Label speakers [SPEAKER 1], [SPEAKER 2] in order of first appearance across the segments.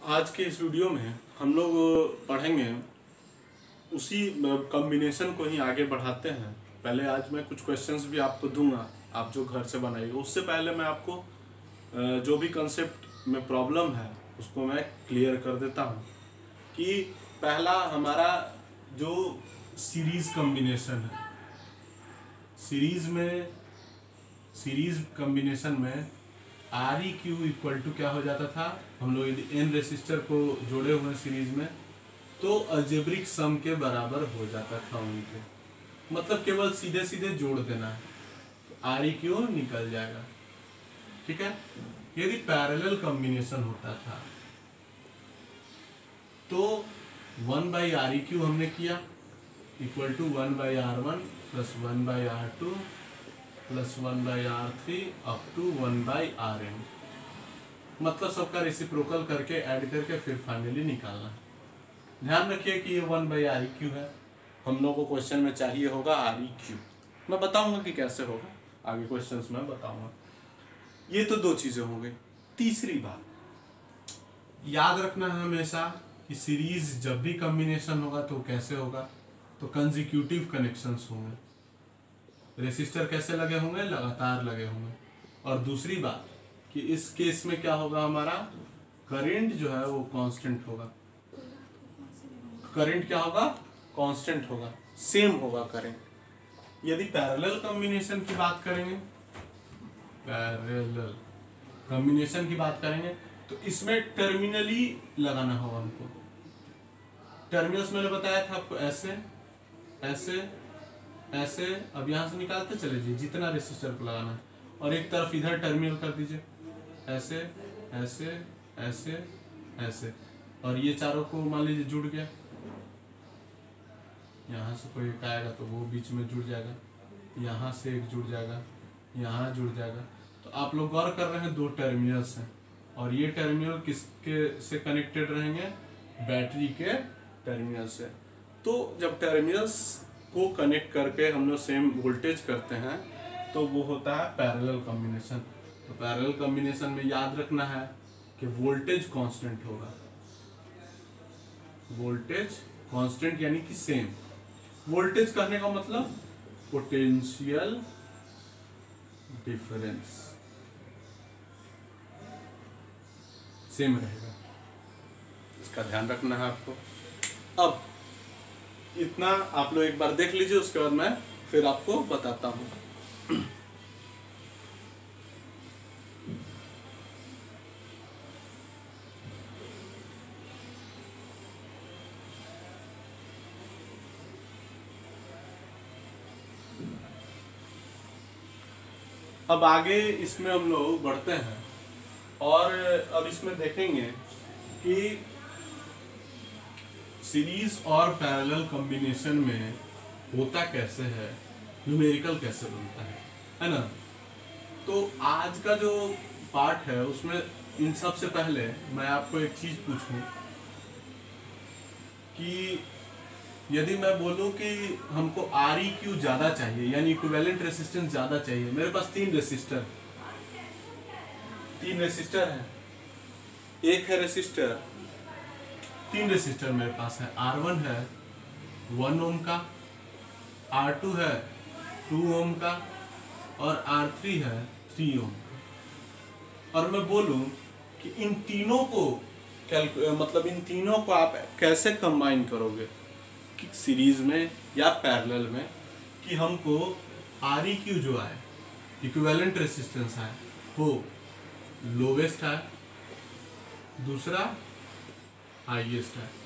[SPEAKER 1] आज के इस वीडियो में हम लोग पढ़ेंगे उसी कॉम्बिनेशन को ही आगे बढ़ाते हैं। पहले आज मैं कुछ क्वेश्चंस भी आपको दूंगा, आप जो घर से बनाइएगा। उससे पहले मैं आपको जो भी कंसेप्ट में प्रॉब्लम है उसको मैं क्लियर कर देता हूँ कि पहला हमारा जो सीरीज कॉम्बिनेशन है, सीरीज कॉम्बिनेशन में R E Q equal to क्या हो जाता था। हम लोग यदि एन रेसिस्टर को जोड़े हुए सीरीज में तो अलजेब्रिक सम के बराबर हो जाता था उनके, मतलब केवल सीधे सीधे जोड़ देना है तो आर ई क्यू निकल जाएगा। ठीक है। यदि पैरेलल कॉम्बिनेशन होता था तो 1/ReQ हमने किया equal to 1/R1 plus 1/R2 plus 1/R3 up to 1/Rn, मतलब सबका रेसिप्रोकल करके ऐड करके फिर फाइनली निकालना। ध्यान रखिए कि ये 1/ReQ है। हम लोगों को क्वेश्चन में चाहिए होगा ReQ। मैं बताऊंगा कि कैसे होगा, आगे क्वेश्चंस में बताऊंगा। ये तो दो चीजें हो गई। तीसरी बात याद रखना है हमेशा कि सीरीज जब भी कॉम्बिनेशन होगा तो कैसे होगा, तो कंसेक्यूटिव कनेक्शंस होंगे। रेसिस्टर कैसे लगे होंगे, लगातार लगे होंगे। और दूसरी बात कि इस केस में क्या होगा, हमारा करंट जो है वो कांस्टेंट होगा। करंट क्या होगा, कांस्टेंट होगा, सेम होगा करंट। यदि पैरेलल कॉम्बिनेशन की बात करेंगे, पैरेलल कॉम्बिनेशन की बात करेंगे तो इसमें टर्मिनली लगाना होगा हमको। टर्मिनल्स मैंने बताया था आपको, ऐसे ऐसे ऐसे। अब यहां से निकालते चले जाइए जितना रेसिस्टर को लगाना है, और एक तरफ इधर टर्मिनल कर दीजिए, ऐसे ऐसे ऐसे ऐसे। और ये चारों को मान लीजिए जुड़ गया, यहाँ से कोई एक आएगा तो वो बीच में जुड़ जाएगा, यहाँ से एक जुड़ जाएगा, यहाँ जुड़ जाएगा। तो आप लोग गौर कर रहे हैं दो टर्मिनल्स हैं, और ये टर्मिनल किसके से कनेक्टेड रहेंगे, बैटरी के टर्मिनल से। तो जब टर्मिनल्स को कनेक्ट करके हम लोग सेम वोल्टेज करते हैं तो वो होता है पैरेलल कॉम्बिनेशन। तो पैरेलल कॉम्बिनेशन में याद रखना है कि वोल्टेज कांस्टेंट होगा। वोल्टेज कांस्टेंट यानी कि सेम। वोल्टेज कहने का मतलब पोटेंशियल डिफरेंस सेम रहेगा, इसका ध्यान रखना है आपको। अब इतना आप लोग एक बार देख लीजिए, उसके बाद मैं फिर आपको बताता हूं। अब आगे इसमें हम लोग बढ़ते हैं और अब इसमें देखेंगे कि सीरीज और पैरेलल कॉम्बिनेशन में होता कैसे है, न्यूमेरिकल कैसे बनता है ना। तो आज का जो पार्ट है उसमें इन सब से पहले मैं आपको एक चीज पूछूं कि यदि मैं बोलूं कि हमको ReQ ज्यादा चाहिए, यानी इक्विवेलेंट रेसिस्टेंस ज्यादा चाहिए। मेरे पास तीन रेसिस्टर है, एक है रेसिस्टर, तीन रेसिस्टर मेरे पास है। R1 है 1 ओम का, R2 है 2 ओम का, और R3 है 3 ओम का। और मैं बोलूं कि इन तीनों को मतलब इन तीनों को आप कैसे कंबाइन करोगे कि सीरीज में या पैरेलल में, कि हमको ReQ जो आए, इक्विवेलेंट रेसिस्टेंस आए, वो लोवेस्ट है, दूसरा हाईएस्ट है।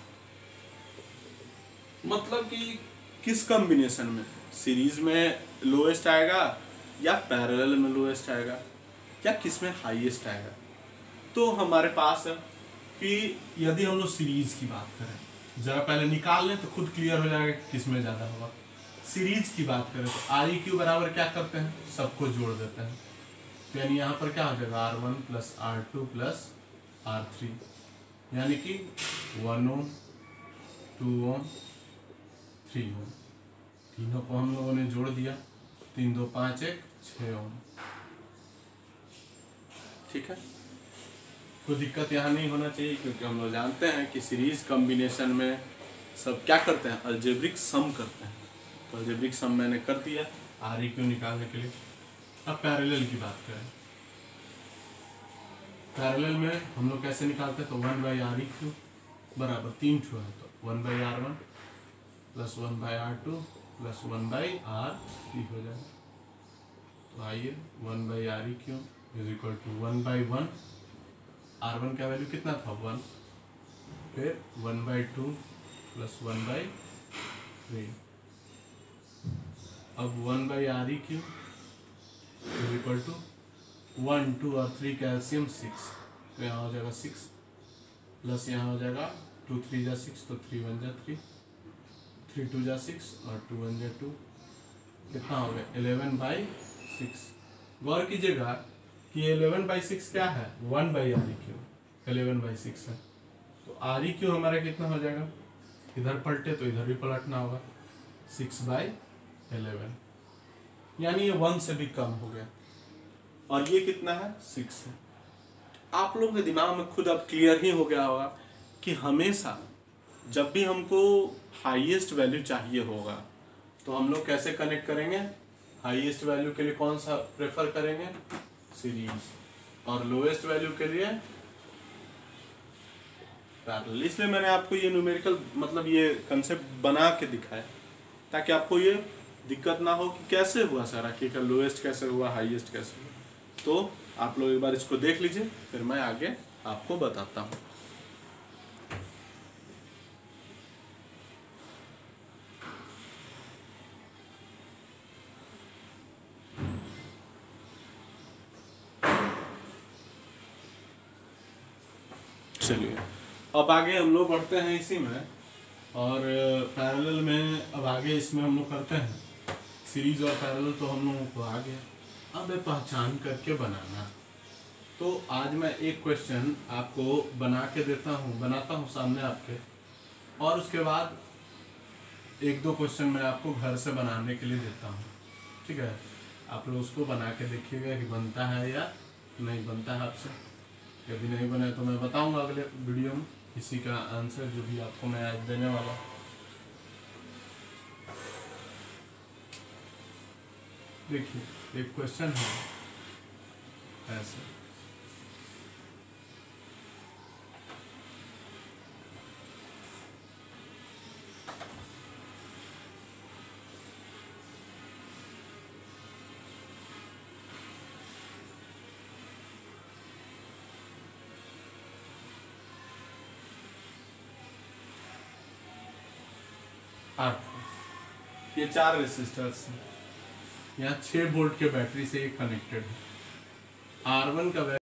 [SPEAKER 1] मतलब कि किस कॉम्बिनेशन में, सीरीज में लोएस्ट आएगा या पैरेलल में लोएस्ट आएगा या किस में हाईएस्ट आएगा। तो हमारे पास है कि यदि हम लोग सीरीज की बात करें, जरा पहले निकाल लें तो खुद क्लियर हो जाएगा कि किस में ज्यादा होगा। सीरीज की बात करें तो ReQ बराबर क्या करते हैं, सबको जोड़ देते हैं। तो यानी यहाँ पर क्या हो जाएगा, R1 plus R2 plus R3, यानी कि 1 ओम 2 ओम 3 ओम। तीनों को हम लोगों ने जोड़ दिया, 3 2 5 1 6 ओम। ठीक है। कोई दिक्कत यहाँ नहीं होना चाहिए, क्योंकि हम लोग जानते हैं कि सीरीज कॉम्बिनेशन में सब क्या करते हैं, अलजेब्रिक सम करते हैं। तो अलजेब्रिक सम मैंने कर दिया आर ई क्यू निकालने के लिए। अब पैरेलल की बात करें, पैरेलल में हम लोग कैसे निकालते हैं, तो 1/ReQ बराबर 3 ठो है, तो 1/R1 plus 1/R2 plus 1/R3 हो जाएगा। तो आइए 1/ReQ is equal to 1/1, R1 का वैल्यू कितना था 1, फिर 1/2 प्लस 1/3। अब 1/ReQ इज इक्वल टू 1, 2 और 3 कैल्शियम 6, तो यहाँ हो जाएगा 6 प्लस यहाँ हो जाएगा 2 3 जा 6, तो 3 1 जा 3, 3 2 जा 6 और 2 1 जा 2, कितना हो गया 11/6। गौर कीजिएगा कि 11/6 क्या है, 1/ReQ 11/6 है। तो ReQ हमारा कितना हो जाएगा, इधर पलटे तो इधर भी पलटना होगा, 6/11, यानी ये 1 से भी कम हो गया। और ये कितना है 6 है। आप लोगों के दिमाग में खुद अब क्लियर ही हो गया होगा कि हमेशा जब भी हमको हाईएस्ट वैल्यू चाहिए होगा तो हम लोग कैसे कनेक्ट करेंगे, हाईएस्ट वैल्यू के लिए कौन सा प्रेफर करेंगे, सीरीज, और लोएस्ट वैल्यू के लिए पैरेलल। इसलिए मैंने आपको ये न्यूमेरिकल मतलब ये कंसेप्ट बना के दिखाया ताकि आपको ये दिक्कत ना हो कि कैसे हुआ सारा, कि लोएस्ट कैसे हुआ, हाईएस्ट कैसे हुआ। तो आप लोग एक बार इसको देख लीजिए, फिर मैं आगे आपको बताता हूँ। चलिए अब आगे हम लोग बढ़ते हैं इसी में, और पैरेलल में अब आगे इसमें हम लोग करते हैं सीरीज और पैरेलल, तो हम लोगों को आ गया। अब पहचान करके बनाना, तो आज मैं एक क्वेश्चन आपको बना के बनाता हूँ सामने आपके, और उसके बाद 1-2 क्वेश्चन मैं आपको घर से बनाने के लिए देता हूँ, ठीक है। आप लोग उसको बना के देखिएगा कि बनता है या नहीं बनता है आपसे। यदि नहीं बने तो मैं बताऊँगा अगले वीडियो में इसी का आंसर, जो भी आपको मैं आज देने वाला हूँ। देखिए एक क्वेश्चन है ऐसे, ये 4 रेसिस्टर्स हैं, यहाँ 6 वोल्ट के बैटरी से ये कनेक्टेड है। R1 का वैल्यू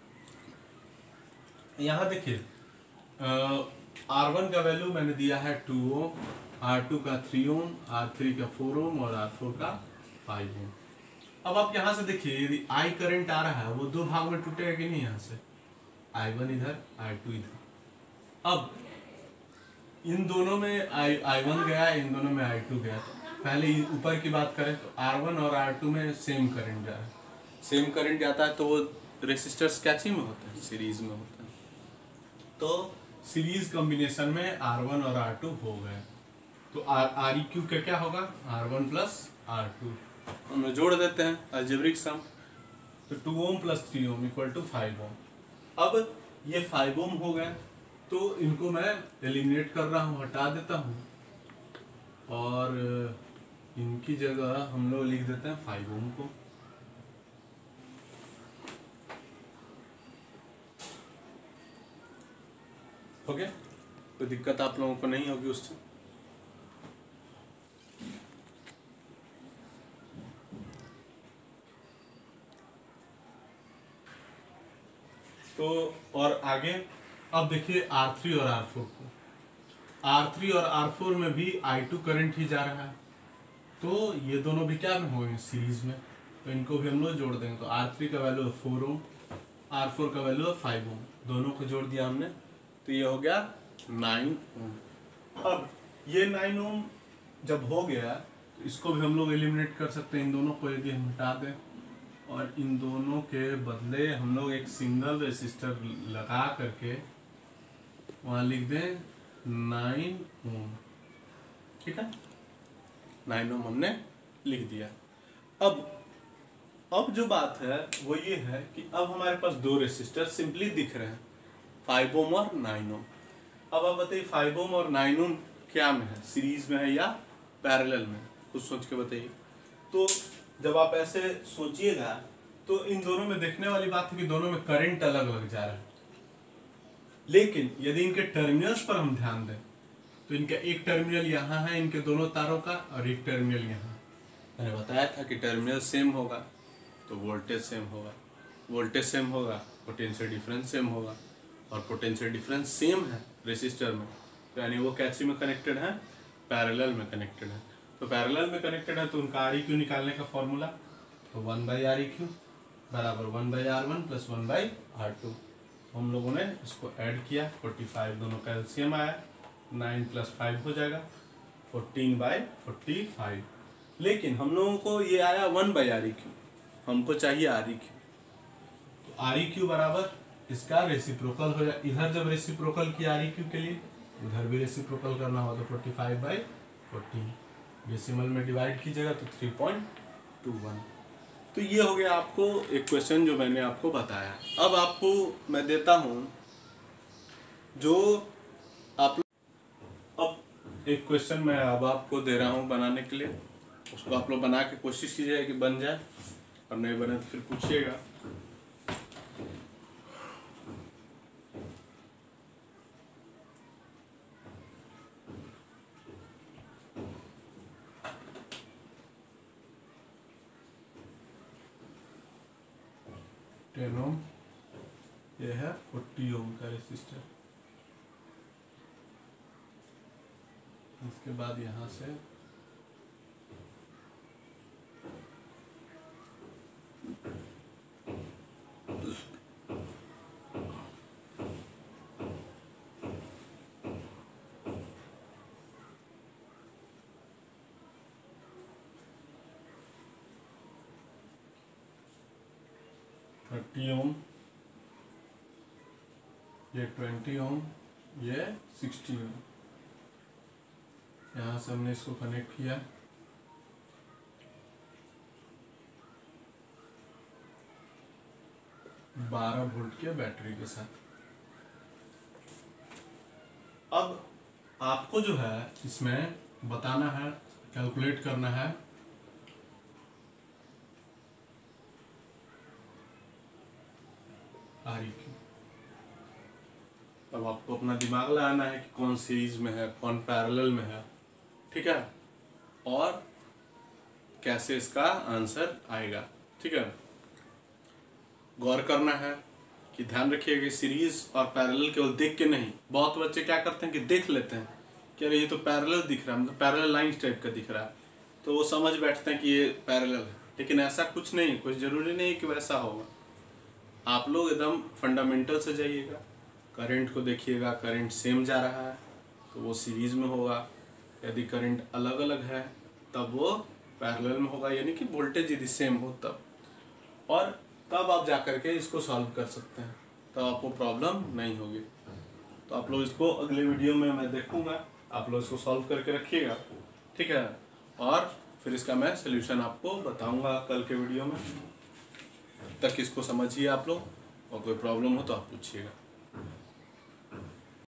[SPEAKER 1] यहाँ देखिए, R1 का वैल्यू मैंने दिया है 2 ओम, R2 का 3 ओम, R3 का 4 ओम और R4 का 5 ओम। अब आप यहाँ से देखिए, यदि I करंट आ रहा है वो 2 भाग में टूटेगा कि नहीं, यहाँ से I1 इधर, I2 इधर। अब इन दोनों में I1 गया, इन दोनों में I2 गया। पहले ऊपर की बात करें तो R1 और R2 में सेम करंट जा रहा है, सेम करंट जाता है तो वो रेसिस्टर्स कैची में होते हैं, सीरीज में होते हैं। तो सीरीज कॉम्बिनेशन में R1 और R2 हो गए, तो ReQ का क्या होगा, R1 प्लस R2, हम लोग जोड़ देते हैं अलजेब्रिक सम, तो 2 ohm plus 3 ohm equal to 5 ohm. अब ये 5 ओम हो गए, तो इनको मैं एलिमिनेट कर रहा हूँ, हटा देता हूँ, और इनकी जगह हम लोग लिख देते हैं 5 ओम को। ओके, कोई दिक्कत आप लोगों को नहीं होगी उससे। तो और आगे अब देखिए R3 और R4 को, R3 और R4 में भी I2 करंट ही जा रहा है, तो ये दोनों भी क्या में होंगे, सीरीज में, तो इनको भी हम लोग जोड़ देंगे। तो R3 का वैल्यू है 4 ओम, R4 का वैल्यू है 5 ओम, दोनों को जोड़ दिया हमने, तो ये हो गया 9 ओम। अब ये 9 ओम जब हो गया तो इसको भी हम लोग एलिमिनेट कर सकते हैं, इन दोनों को यदि हम हटा दें और इन दोनों के बदले हम लोग एक सिंगल रेसिस्टर लगा करके वहाँ लिख दें 9 ओम। ठीक है, 9 ओम हमने लिख दिया। अब जो बात है वो ये है कि अब हमारे पास दो रेसिस्टर सिंपली दिख रहे हैं, 5 ओम और 9 ओम। अब आप बताइए 5 ओम और 9 ओम क्या में है, सीरीज में है या पैरेलल में, कुछ सोच के बताइए। तो जब आप ऐसे सोचिएगा तो इन दोनों में देखने वाली बात है कि दोनों में करंट अलग अलग जा रहा है, लेकिन यदि इनके टर्मिनल्स पर हम ध्यान दें तो इनका एक टर्मिनल यहाँ है इनके दोनों तारों का, और एक टर्मिनल यहाँ। मैंने बताया था कि टर्मिनल सेम होगा तो वोल्टेज सेम होगा, वोल्टेज सेम होगा पोटेंशियल डिफरेंस सेम होगा, और पोटेंशियल डिफरेंस सेम है रेसिस्टर में, तो यानी वो कैसे में कनेक्टेड है, पैरेलल में कनेक्टेड है। तो पैरेलल में कनेक्टेड है तो उनका REQ निकालने का फॉर्मूला तो 1/REQ बराबर 1/R1 + 1/R2। हम लोगों ने इसको ऐड किया, 45 दोनों का एलसीएम आया, 9 + 5 हो जाएगा 14/45। लेकिन हम लोगों को ये आया 1/REQ, हमको चाहिए REQ। तो REQ बराबर इसका रेसिप्रोकल हो जाए, इधर जब रेसिप्रोकल किया REQ के लिए उधर भी रेसिप्रोकल करना हो तो 45/14 डेसिमल में डिवाइड कीजिएगा तो 3.21। तो ये हो गया आपको एक क्वेश्चन जो मैंने आपको बताया। अब आपको मैं देता हूं जो आप, अब एक क्वेश्चन मैं अब आपको दे रहा हूं बनाने के लिए, उसको आप लोग बना के कोशिश कीजिएगा कि बन जाए, और नहीं बने तो फिर पूछिएगा। ओम, ये है 40 ओम का रेसिस्टर। इसके बाद यहाँ से ओम, ये 20 ओम, ये 60 ओम। यहाँ से हमने इसको कनेक्ट किया, बारह वोल्ट के बैटरी के साथ। अब आपको जो है इसमें बताना है, कैलकुलेट करना है REQ। अब आपको अपना दिमाग लगाना है कि कौन सीरीज में है, कौन पैरेलल में है, ठीक है, और कैसे इसका आंसर आएगा। ठीक है, गौर करना है कि ध्यान रखिएगा कि सीरीज और पैरेलल केवल देख के नहीं, बहुत बच्चे क्या करते हैं कि देख लेते हैं कि अरे ये तो पैरेलल दिख रहा है, मतलब पैरेलल लाइन टाइप का दिख रहा है, तो वो समझ बैठते हैं कि ये पैरेलल है, लेकिन ऐसा कुछ नहीं, कुछ जरूरी नहीं कि वैसा होगा। आप लोग एकदम फंडामेंटल से जाइएगा, करंट को देखिएगा, करंट सेम जा रहा है तो वो सीरीज में होगा, यदि करंट अलग अलग है तब वो पैरेलल में होगा, यानी कि वोल्टेज यदि सेम हो तब, और तब आप जा करके इसको सॉल्व कर सकते हैं, तब आपको प्रॉब्लम नहीं होगी। तो आप लोग इसको अगले वीडियो में मैं देखूंगा, आप लोग इसको सॉल्व करके रखिएगा, ठीक है, और फिर इसका मैं सलूशन आपको बताऊंगा कल के वीडियो में। तब तक इसको समझिए आप लोग, और कोई प्रॉब्लम हो तो आप पूछिएगा।